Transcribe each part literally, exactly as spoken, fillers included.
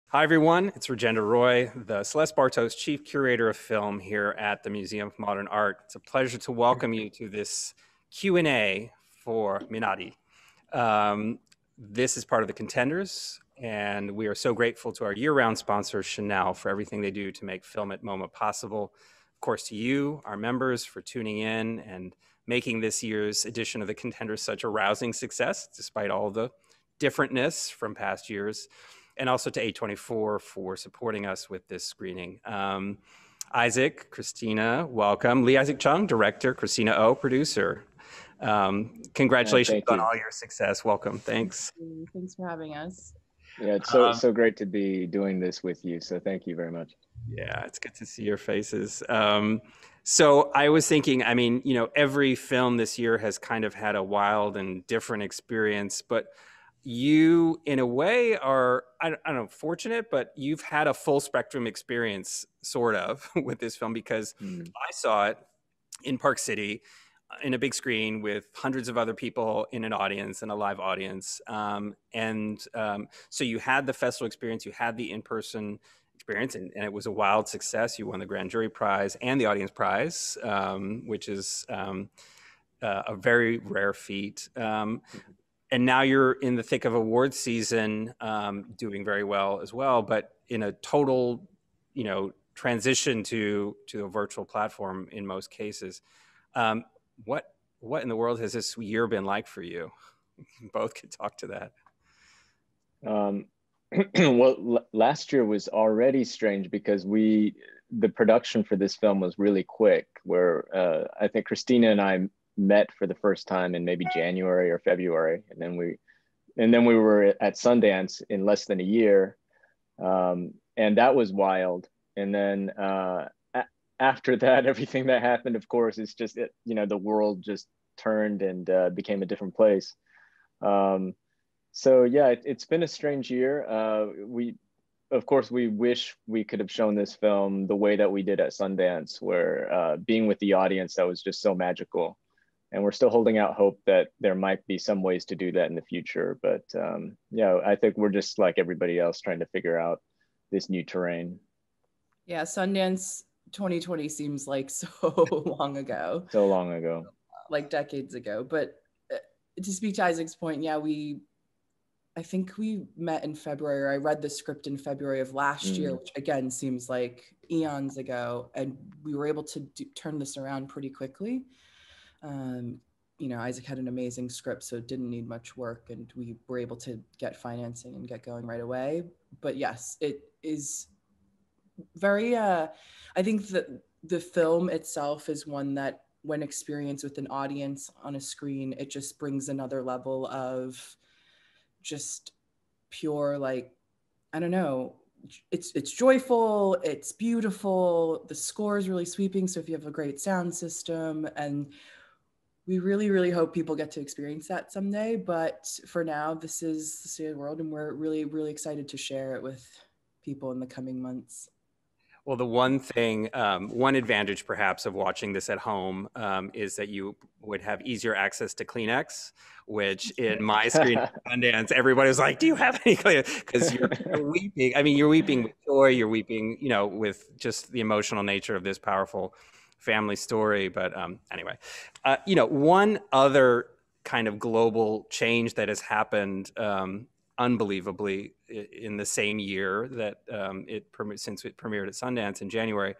Hi, everyone. It's Rajendra Roy, the Celeste Bartos Chief Curator of Film here at the Museum of Modern Art. It's a pleasure to welcome you to this Q and A for Minari. Um, this is part of the Contenders, and we are so grateful to our year-round sponsor, Chanel, for everything they do to make film at MoMA possible. Of course, to you, our members, for tuning in and making this year's edition of the Contenders such a rousing success, despite all the differentness from past years. And also to A twenty-four for supporting us with this screening. Um, Isaac, Christina, welcome. Lee Isaac Chung, director, Christina O, producer. Um, congratulations uh, on all your success. Welcome. Thanks. Thanks for having us. Yeah, it's so Um, so great to be doing this with you. So thank you very much. Yeah, it's good to see your faces. Um, so I was thinking, I mean, you know, every film this year has kind of had a wild and different experience, but you, in a way, are, I don't, I don't know, fortunate, but you've had a full spectrum experience, sort of, with this film because Mm. I saw it in Park City in a big screen with hundreds of other people in an audience and a live audience. Um, and um, so you had the festival experience, you had the in-person experience, and, and it was a wild success. You won the Grand Jury Prize and the Audience Prize, um, which is um, uh, a very rare feat. Um, and now you're in the thick of awards season, um, doing very well as well, but in a total, you know, transition to to a virtual platform in most cases. Um, what what in the world has this year been like for you? Both could talk to that. Um, well, last year was already strange because we the production for this film was really quick. Where uh, I think Christina and I met for the first time in maybe January or February, and then we and then we were at Sundance in less than a year, um, and that was wild. And then uh, a- after that, everything that happened, of course, is just it, you know the world just turned and uh, became a different place. Um, so yeah, it, it's been a strange year. Uh, we of course, we wish we could have shown this film the way that we did at Sundance, where uh, being with the audience, that was just so magical. And we're still holding out hope that there might be some ways to do that in the future. But um, yeah, I think we're just like everybody else trying to figure out this new terrain. Yeah, Sundance twenty twenty seems like so long ago. So long ago. Like decades ago. But uh, to speak to Isaac's point, yeah, we, I think we met in February, or I read the script in February of last Mm. year, which again seems like eons ago. And we were able to do, turn this around pretty quickly. Um, you know, Isaac had an amazing script, so it didn't need much work, and we were able to get financing and get going right away. But yes, it is very, uh, I think that the film itself is one that when experienced with an audience on a screen, it just brings another level of just pure, like, I don't know, it's it's joyful, it's beautiful, the score is really sweeping, so if you have a great sound system, and we really, really hope people get to experience that someday. But for now, this is the state of the world, and we're really, really excited to share it with people in the coming months. Well, the one thing, um, one advantage perhaps of watching this at home um, is that you would have easier access to Kleenex, which in my screen at Sundance, everybody was like, do you have any Kleenex? Because you're, you're weeping. I mean, you're weeping with joy, you're weeping, you know, with just the emotional nature of this powerful family story. But um, anyway, uh, you know, one other kind of global change that has happened um, unbelievably in the same year that um, it since it premiered at Sundance in January,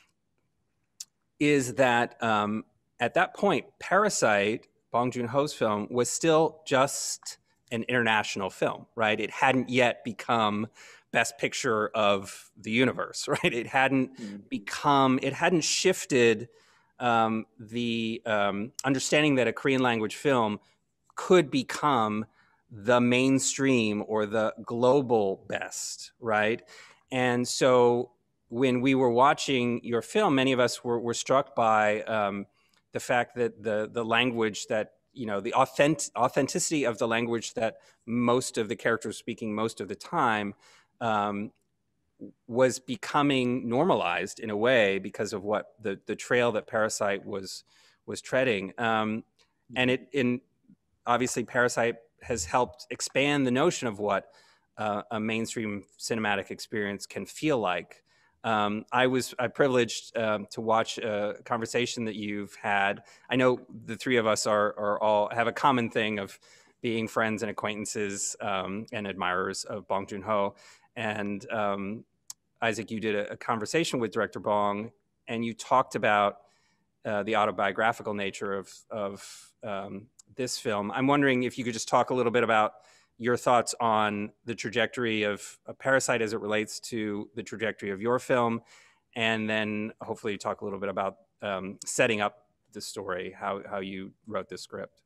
is that um, at that point, Parasite, Bong Joon-ho's film, was still just an international film, right? It hadn't yet become Best Picture of the universe, right? It hadn't mm-hmm. become, it hadn't shifted um, the um, understanding that a Korean language film could become the mainstream or the global best, right? And so when we were watching your film, many of us were, were struck by um, the fact that the the language that, you know, the authentic, authenticity of the language that most of the characters were speaking most of the time um, was becoming normalized in a way because of what the the trail that Parasite was was treading. Um, and it in obviously Parasite has helped expand the notion of what uh, a mainstream cinematic experience can feel like. Um, I was I privileged um, to watch a conversation that you've had. I know the three of us are are all have a common thing of being friends and acquaintances um, and admirers of Bong Joon-ho. And um, Isaac, you did a, a conversation with director Bong, and you talked about uh, the autobiographical nature of of um, this film. I'm wondering if you could just talk a little bit about your thoughts on the trajectory of, of Parasite as it relates to the trajectory of your film, and then hopefully talk a little bit about um, setting up the story, how how you wrote this script.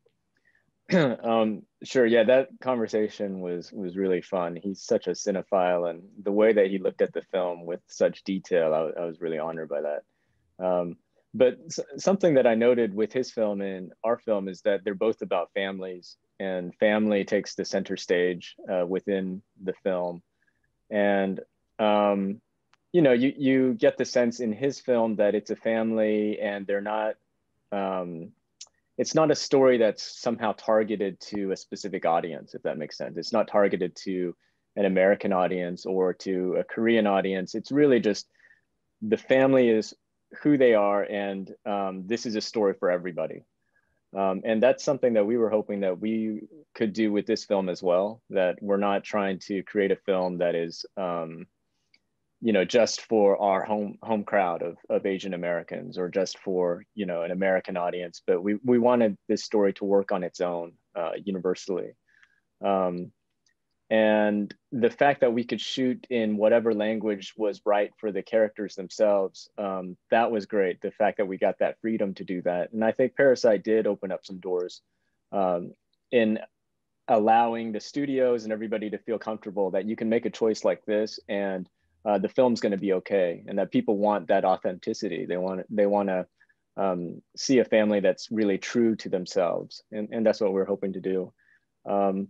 um, sure, yeah, that conversation was was really fun. He's such a cinephile, and the way that he looked at the film with such detail, I, I was really honored by that. Um, but something that I noted with his film and our film is that they're both about families, and family takes the center stage uh, within the film. And, um, you know, you, you get the sense in his film that it's a family and they're not, um, it's not a story that's somehow targeted to a specific audience, if that makes sense. It's not targeted to an American audience or to a Korean audience. It's really just the family is who they are, and um, this is a story for everybody. Um, and that's something that we were hoping that we could do with this film as well, that we're not trying to create a film that is, um, you know, just for our home home crowd of, of Asian Americans, or just for, you know, an American audience, but we, we wanted this story to work on its own uh, universally. Um, And the fact that we could shoot in whatever language was right for the characters themselves, um, that was great. The fact that we got that freedom to do that. And I think Parasite did open up some doors um, in allowing the studios and everybody to feel comfortable that you can make a choice like this and uh, the film's going to be okay. And that people want that authenticity. They want, they want to um, see a family that's really true to themselves. And, and that's what we're hoping to do. Um,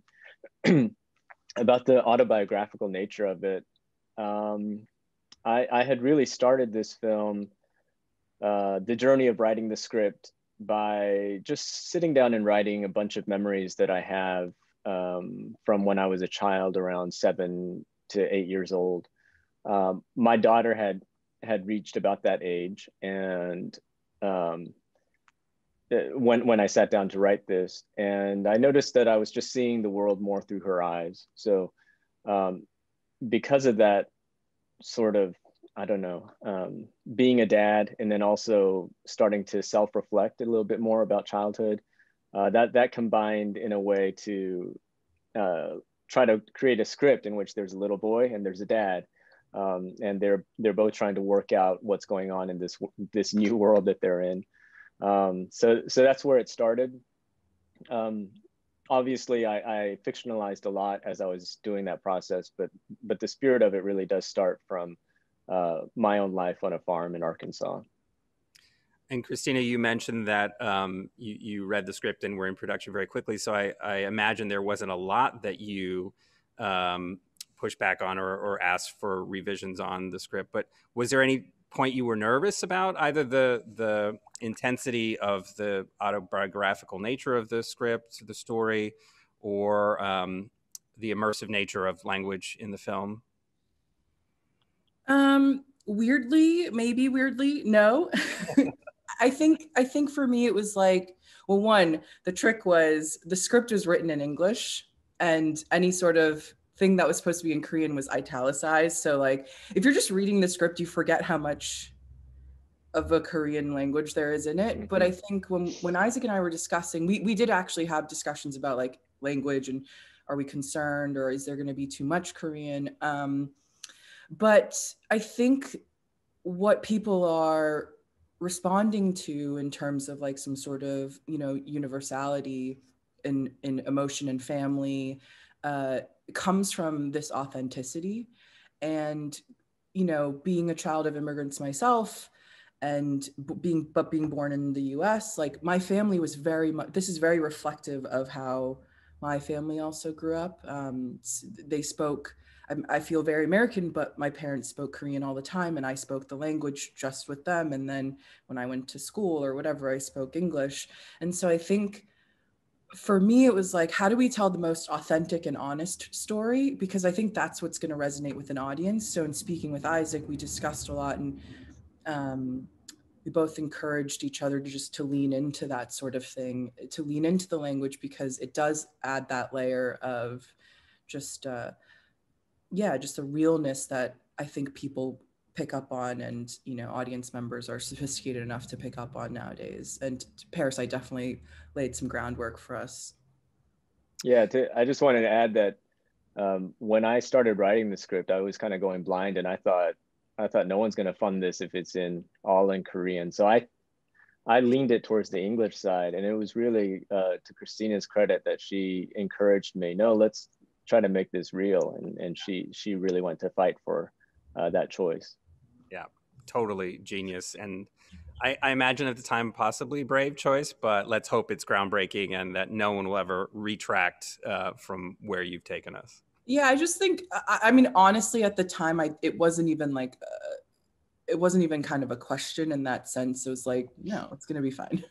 About the autobiographical nature of it, um, I, I had really started this film, uh, the journey of writing the script, by just sitting down and writing a bunch of memories that I have um, from when I was a child, around seven to eight years old. Um, my daughter had had reached about that age, and um, when when I sat down to write this, and I noticed that I was just seeing the world more through her eyes. So um, because of that sort of, I don't know, um, being a dad, and then also starting to self-reflect a little bit more about childhood, uh, that that combined in a way to uh, try to create a script in which there's a little boy and there's a dad, um, and they're they're both trying to work out what's going on in this this new world that they're in. Um, so, so that's where it started. Um, obviously, I, I fictionalized a lot as I was doing that process, but but the spirit of it really does start from uh, my own life on a farm in Arkansas. And Christina, you mentioned that um, you, you read the script and were in production very quickly. So I, I imagine there wasn't a lot that you um, pushed back on or, or asked for revisions on the script. But was there any point you were nervous about, either the the intensity of the autobiographical nature of the script, the story, or um, the immersive nature of language in the film? Um, weirdly, maybe weirdly, no. I think I think for me it was like, well, one, the trick was the script was written in English, and any sort of thing that was supposed to be in Korean was italicized. So like if you're just reading the script, you forget how much of a Korean language there is in it. Mm-hmm. But I think when when Isaac and I were discussing, we we did actually have discussions about like language and are we concerned, or is there going to be too much Korean? Um, but I think what people are responding to in terms of like some sort of, you know, universality in in emotion and family uh, comes from this authenticity. And, you know, being a child of immigrants myself, and being but being born in the U S, like my family was very much, this is very reflective of how my family also grew up. Um, they spoke, I, I feel very American, but my parents spoke Korean all the time, and I spoke the language just with them. And then when I went to school or whatever, I spoke English. And so I think for me, it was like, how do we tell the most authentic and honest story? Because I think that's what's going to resonate with an audience. So in speaking with Isaac, we discussed a lot, and um, we both encouraged each other to just to lean into that sort of thing, to lean into the language, because it does add that layer of just, uh, yeah, just a realness that I think people pick up on, and, you know, audience members are sophisticated enough to pick up on nowadays. And Parasite definitely laid some groundwork for us. Yeah, to, I just wanted to add that um, when I started writing the script, I was kind of going blind, and I thought, I thought no one's going to fund this if it's in all in Korean. So I, I leaned it towards the English side, and it was really uh, to Christina's credit that she encouraged me. No, let's try to make this real, and and she she really went to fight for uh, that choice. Yeah, totally genius. And I, I imagine at the time possibly brave choice, but let's hope it's groundbreaking and that no one will ever retract uh, from where you've taken us. Yeah, I just think, I, I mean, honestly, at the time, I it wasn't even like, uh, it wasn't even kind of a question in that sense. It was like, no, it's going to be fine.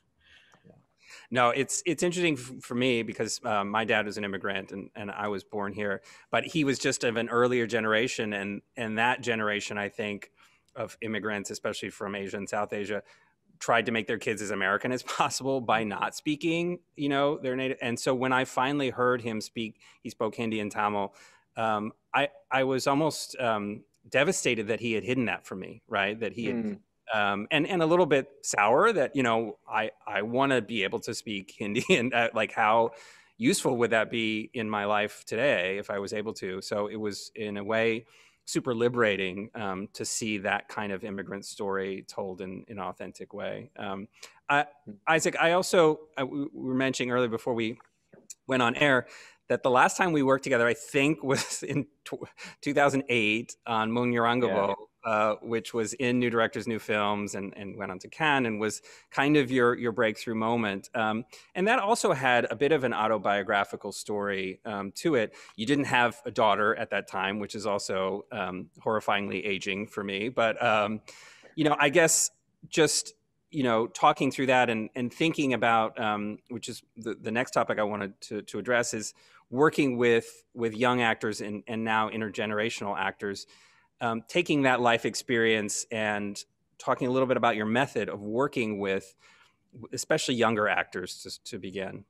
No, it's it's interesting f- for me because um, my dad was an immigrant and, and I was born here, but he was just of an earlier generation, and and that generation, I think, of immigrants, especially from Asia and South Asia, tried to make their kids as American as possible by not speaking, you know, their native. And so when I finally heard him speak, he spoke Hindi and Tamil. Um, I I was almost um, devastated that he had hidden that from me, right? That he had. Mm. Um, and and a little bit sour that, you know, I I want to be able to speak Hindi, and uh, like how useful would that be in my life today if I was able to. So it was in a way super liberating um, to see that kind of immigrant story told in, in an authentic way. Um, I, Isaac, I also I, we were mentioning earlier before we went on air that the last time we worked together, I think, was in two thousand eight on Munyarangovo, yeah. uh, which was in New Directors, New Films, and, and went on to Cannes, and was kind of your your breakthrough moment. Um, and that also had a bit of an autobiographical story um, to it. You didn't have a daughter at that time, which is also um, horrifyingly aging for me. But, um, you know, I guess just... you know, talking through that and, and thinking about, um, which is the, the next topic I wanted to, to address, is working with with young actors and, and now intergenerational actors, um, taking that life experience and talking a little bit about your method of working with especially younger actors to, to begin.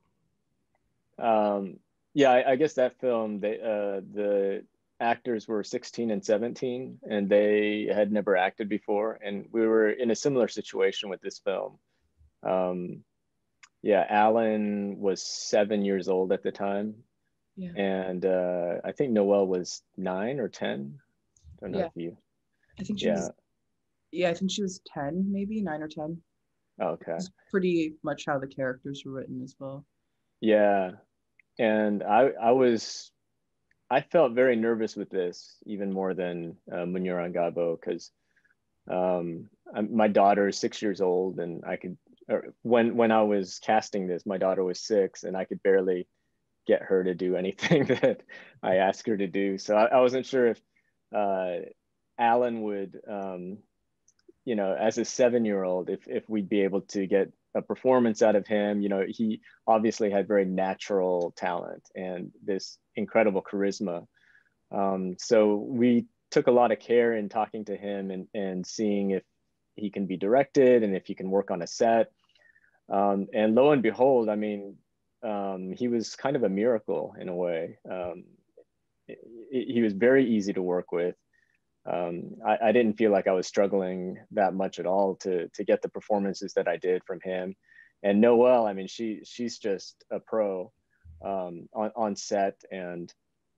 Um, yeah, I, I guess that film, they, uh, the actors were sixteen and seventeen, and they had never acted before, and we were in a similar situation with this film. Um, yeah, Alan was seven years old at the time, yeah. and uh, I think Noelle was nine or ten. I don't know yeah. if you. I think she yeah. was. Yeah, I think she was ten, maybe nine or ten. Okay. It's pretty much how the characters were written as well. Yeah, and I I was. I felt very nervous with this, even more than uh, Munyarangovo, because um, my daughter is six years old, and I could, when when I was casting this, my daughter was six, and I could barely get her to do anything that I asked her to do. So I, I wasn't sure if uh, Alan would, um, you know, as a seven-year-old, if if we'd be able to get a performance out of him. You know, he obviously had very natural talent and this incredible charisma. Um, so we took a lot of care in talking to him and, and seeing if he can be directed and if he can work on a set. Um, and lo and behold, I mean, um, he was kind of a miracle in a way. Um, he was very easy to work with. Um, I, I didn't feel like I was struggling that much at all to to get the performances that I did from him. And Noelle, I mean, she she's just a pro um, on on set, and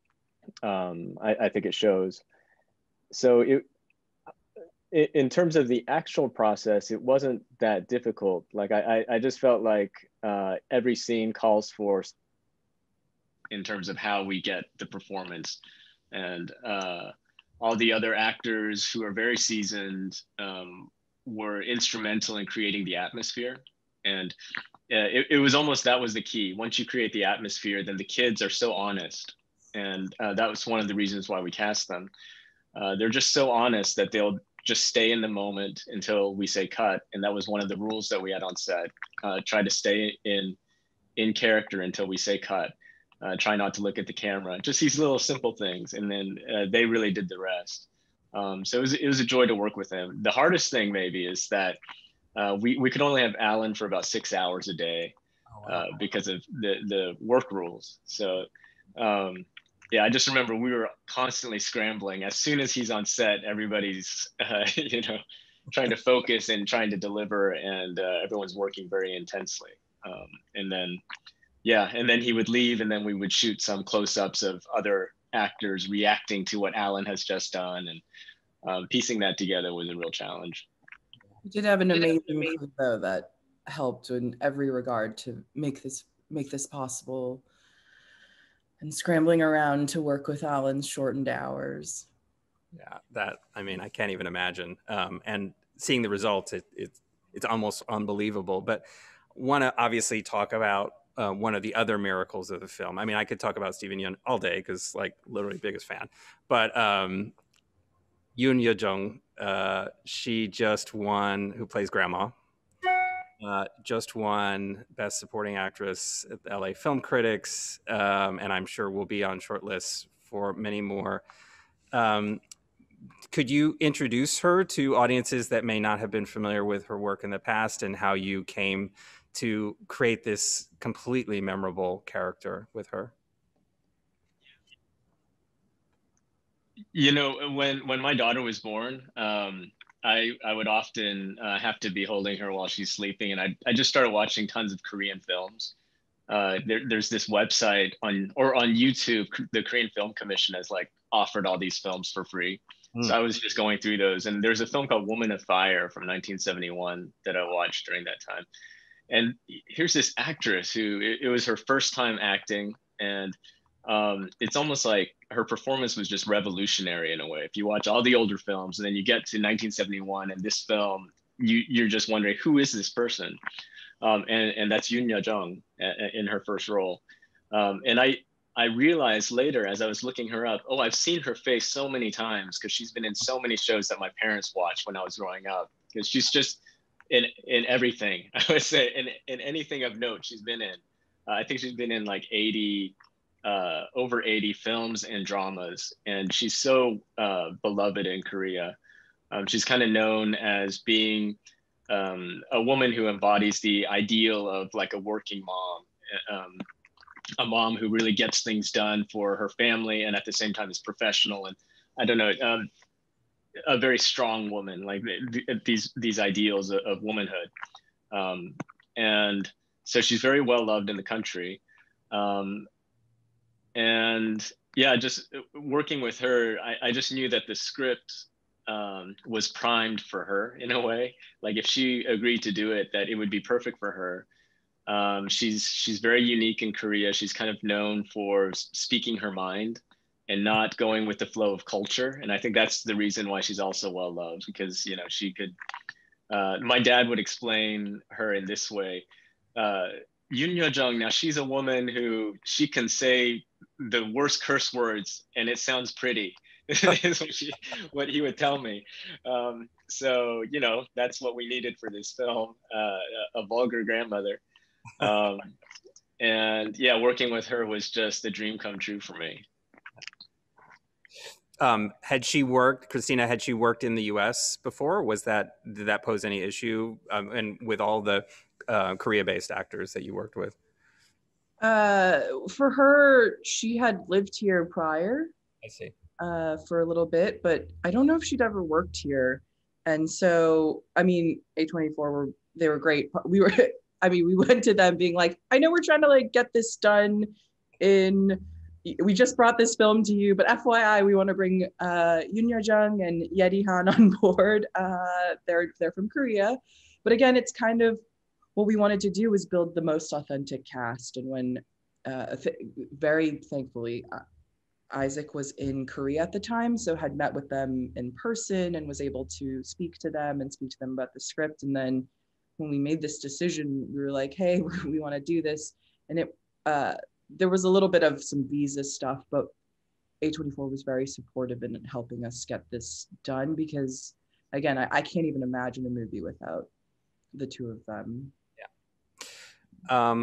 um, I, I think it shows. So it, it, in terms of the actual process, it wasn't that difficult. Like I I just felt like uh, every scene calls for in terms of how we get the performance, and uh, all the other actors who are very seasoned um, were instrumental in creating the atmosphere. And uh, it, it was almost, that was the key. Once you create the atmosphere, then the kids are so honest. And uh, that was one of the reasons why we cast them. Uh, they're just so honest that they'll just stay in the moment until we say cut. And that was one of the rules that we had on set. Uh, try to stay in in character until we say cut. Uh, try not to look at the camera. Just these little simple things, and then uh, they really did the rest. Um, so it was, it was a joy to work with him. The hardest thing maybe is that uh, we we could only have Alan for about six hours a day uh, because of the the work rules. So um, yeah, I just remember we were constantly scrambling. As soon as he's on set, everybody's uh, you know trying to focus and trying to deliver, and uh, everyone's working very intensely. Um, and then yeah, and then he would leave, and then we would shoot some close-ups of other actors reacting to what Alan has just done, and um, piecing that together was a real challenge. We did have an amazing crew though that helped in every regard to make this make this possible, and scrambling around to work with Alan's shortened hours. Yeah, that, I mean, I can't even imagine. Um, and seeing the results, it, it it's almost unbelievable. But want to obviously talk about uh, one of the other miracles of the film. I mean, I could talk about Steven Yeun all day because, like, literally biggest fan. But um, Yoon Ye-jung, uh, she just won, who plays Grandma, uh, just won Best Supporting Actress at the L A Film Critics, um, and I'm sure will be on short lists for many more. Um, could you introduce her to audiences that may not have been familiar with her work in the past, and how you came to create this completely memorable character with her? You know, when when my daughter was born, um, I I would often uh, have to be holding her while she's sleeping, and I I just started watching tons of Korean films. Uh, there, there's this website on or on YouTube, the Korean Film Commission has like offered all these films for free. Mm. So I was just going through those, and there's a film called Woman of Fire from nineteen seventy-one that I watched during that time. And here's this actress who it, it was her first time acting, and um, it's almost like her performance was just revolutionary in a way. If you watch all the older films and then you get to nineteen seventy-one and this film, you you're just wondering, who is this person? Um, and and that's Yoon Ye-jung in her first role. Um, and I I realized later as I was looking her up, oh, I've seen her face so many times because she's been in so many shows that my parents watched when I was growing up. Because she's just in in everything. I would say in in anything of note she's been in. Uh, I think she's been in like eighty, uh, over eighty films and dramas, and she's so uh, beloved in Korea. Um, she's kind of known as being um, a woman who embodies the ideal of like a working mom, um, a mom who really gets things done for her family and at the same time is professional. And I don't know, um, a very strong woman, like th- th- these these ideals of, of womanhood. Um, and so she's very well loved in the country. Um, and yeah, just working with her, I, I just knew that the script um, was primed for her in a way. Like if she agreed to do it, that it would be perfect for her. Um, she's she's very unique in Korea. She's kind of known for speaking her mind and not going with the flow of culture. And I think that's the reason why she's also well loved, because you know she could. Uh, my dad would explain her in this way. Uh, Yoon Ye-jung, now she's a woman who she can say the worst curse words and it sounds pretty. is what, she, what he would tell me. Um, so, you know, that's what we needed for this film, uh, a vulgar grandmother. Um, and yeah, working with her was just a dream come true for me. Um, had she worked, Christina, had she worked in the U S before? Was that, did that pose any issue? Um, and with all the uh, Korea-based actors that you worked with? Uh, for her, she had lived here prior. I see. Uh, for a little bit, but I don't know if she'd ever worked here. And so, I mean, A twenty-four were, they were great. We were, I mean, we went to them being like, I know we're trying to like get this done in, we just brought this film to you, but F Y I, we want to bring uh, Yoon Ye-jung and Yedi Han on board. Uh, they're, they're from Korea. But again, it's kind of, what we wanted to do was build the most authentic cast. And when, uh, th- very thankfully, uh, Isaac was in Korea at the time, so had met with them in person and was able to speak to them and speak to them about the script. And then when we made this decision, we were like, hey, we want to do this. And it uh, there was a little bit of some visa stuff, but A twenty-four was very supportive in helping us get this done because, again, I, I can't even imagine a movie without the two of them. Yeah. Um,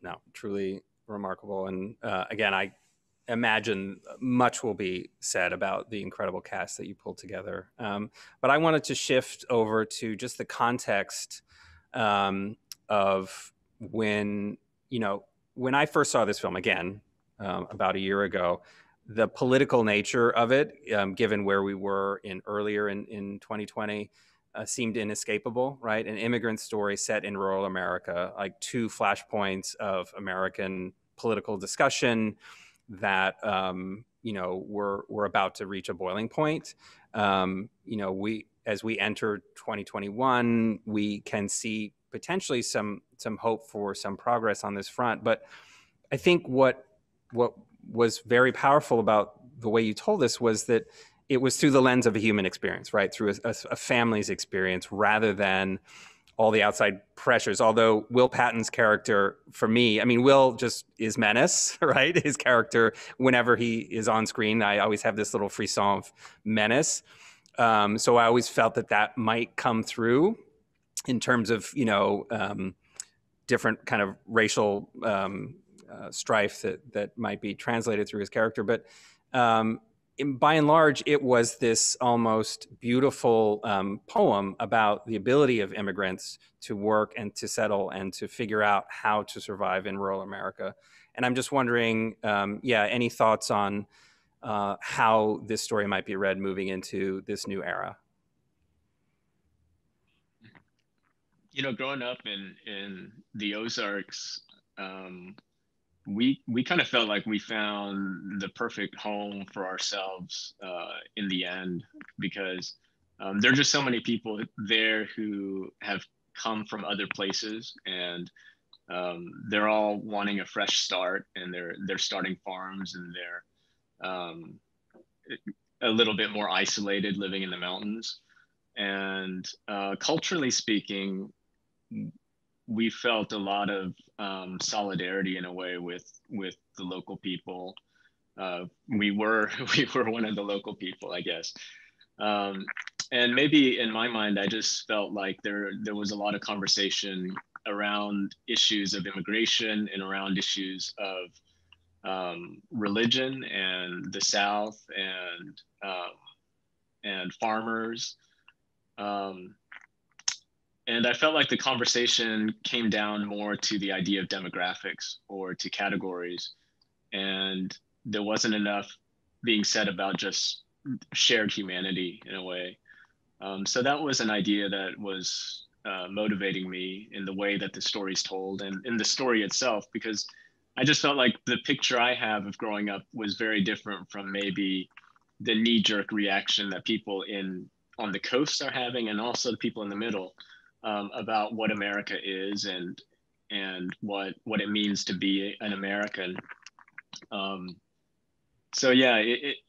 no, truly remarkable. And uh, again, I imagine much will be said about the incredible cast that you pulled together. Um, but I wanted to shift over to just the context um, of when, you know, when I first saw this film again, um, about a year ago, the political nature of it, um, given where we were in earlier in, in twenty twenty, uh, seemed inescapable, right? An immigrant story set in rural America, like two flashpoints of American political discussion that, um, you know, we're, we're about to reach a boiling point. Um, you know, we, as we enter twenty twenty-one, we can see potentially some, some hope for some progress on this front. But I think what, what was very powerful about the way you told this was that it was through the lens of a human experience, right? Through a, a family's experience, rather than all the outside pressures. Although Will Patton's character, for me, I mean, Will just is menace, right? His character, whenever he is on screen, I always have this little frisson of menace. Um, so I always felt that that might come through in terms of, you know, um, different kind of racial um, uh, strife that that might be translated through his character. But um, in, by and large, it was this almost beautiful um, poem about the ability of immigrants to work and to settle and to figure out how to survive in rural America. And I'm just wondering, um, yeah, any thoughts on uh, how this story might be read moving into this new era? You know, growing up in in the Ozarks, um, we we kind of felt like we found the perfect home for ourselves uh, in the end, because um, there are just so many people there who have come from other places, and um, they're all wanting a fresh start, and they're they're starting farms, and they're um, a little bit more isolated, living in the mountains. And uh, culturally speaking, we felt a lot of um, solidarity in a way with with the local people. Uh, we were we were one of the local people, I guess. Um, and maybe in my mind, I just felt like there there was a lot of conversation around issues of immigration and around issues of um, religion and the South and um, and farmers. Um, And I felt like the conversation came down more to the idea of demographics or to categories. And there wasn't enough being said about just shared humanity in a way. Um, so that was an idea that was uh, motivating me in the way that the story's told and in the story itself, because I just felt like the picture I have of growing up was very different from maybe the knee-jerk reaction that people in on the coast are having, and also the people in the middle. Um, about what America is and and what what it means to be an American. Um, so yeah, it, it,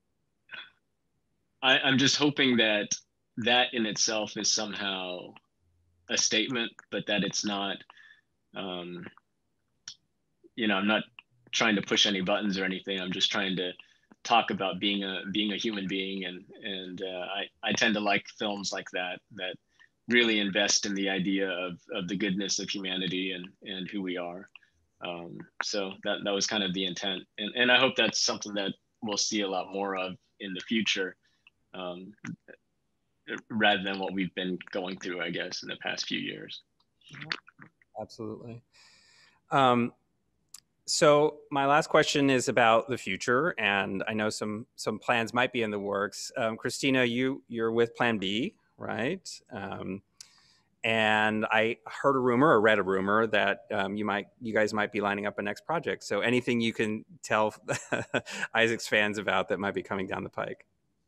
I, I'm just hoping that that in itself is somehow a statement, but that it's not. Um, you know, I'm not trying to push any buttons or anything. I'm just trying to talk about being a being a human being, and and uh, I I tend to like films like that that really invest in the idea of, of the goodness of humanity and, and who we are. Um, so that, that was kind of the intent. And, and I hope that's something that we'll see a lot more of in the future, um, rather than what we've been going through, I guess, in the past few years. Absolutely. Um, so my last question is about the future, and I know some some plans might be in the works. Um, Christina, you you're with Plan B, right? Um, and I heard a rumor or read a rumor that um, you might, you guys might be lining up a next project. So anything you can tell Isaac's fans about that might be coming down the pike?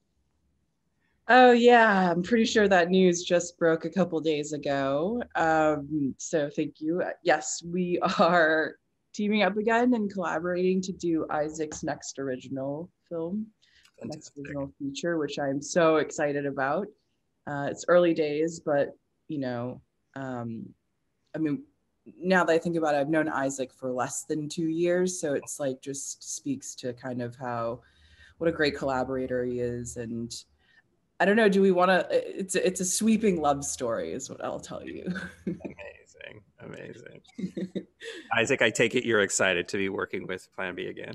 Oh yeah, I'm pretty sure that news just broke a couple days ago. Um, so thank you. Yes, we are teaming up again and collaborating to do Isaac's next original film, Fantastic. next original feature, which I'm so excited about. Uh, it's early days, but you know, um, I mean, now that I think about it, I've known Isaac for less than two years. So it's like, just speaks to kind of how, what a great collaborator he is. And I don't know, do we want to, it's, it's a sweeping love story is what I'll tell you. Amazing. Amazing, amazing. Isaac, I take it you're excited to be working with Plan B again.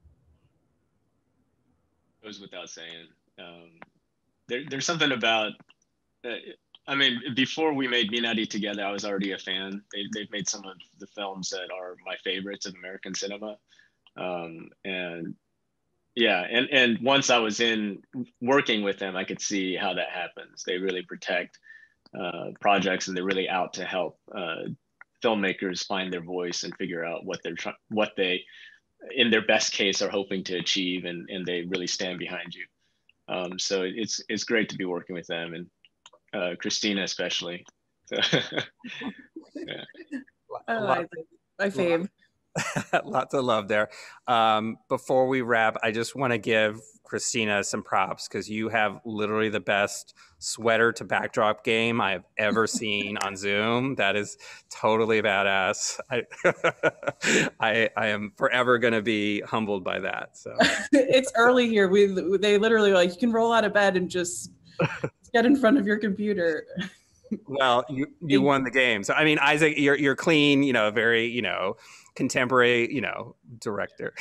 It goes without saying. Um, there, there's something about, uh, I mean, before we made Minari together, I was already a fan. They, they've made some of the films that are my favorites of American cinema. Um, and yeah, and, and once I was in working with them, I could see how that happens. They really protect uh, projects, and they're really out to help uh, filmmakers find their voice and figure out what they're trying, what they, in their best case, are hoping to achieve, and, and they really stand behind you. Um, so it's it's great to be working with them, and uh, Christina especially. So, yeah. Oh, I, my fave. Lots of love there. Um, before we wrap, I just want to give Christina some props, because you have literally the best sweater to backdrop game I have ever seen on Zoom. That is totally badass. I I, I am forever going to be humbled by that. So it's early here. We they literally like, you can roll out of bed and just get in front of your computer. Well, you you won the game. So I mean, Isaac, you're you're clean. You know, very you know. contemporary, you know, director.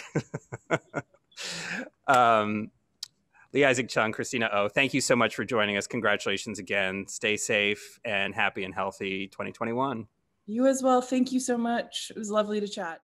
um, Lee Isaac Chung, Christina Oh, thank you so much for joining us. Congratulations again. Stay safe and happy and healthy twenty twenty-one. You as well. Thank you so much. It was lovely to chat.